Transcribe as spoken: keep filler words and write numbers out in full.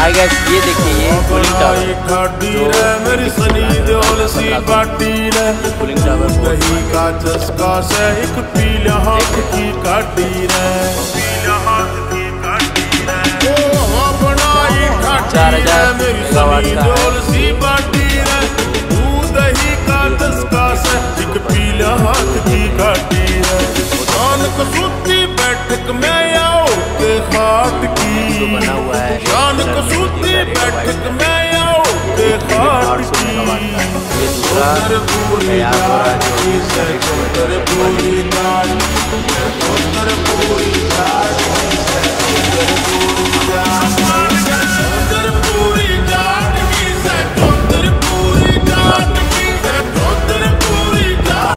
I guess ये देखिए ये कूलिंग टावर मेरी सनी देओल सी बाटी रे कूलिंग टावर दही का चस्का से एक पीला हाथ की काटी रे पीला हाथ की काटी रे ओ हाँ बनाई चार खाटी हजार मेरी मेगावाट सनी का देओल सी बाटी रे दही का चस्का से एक पीला हाथ की काटी रे कान कसूती बैठक में आओ के खाट की बना हुआ है कान कसूती बैठक में आओ के खाट की ये दूसरा तैयार हो रहा है जो पूरी पूरी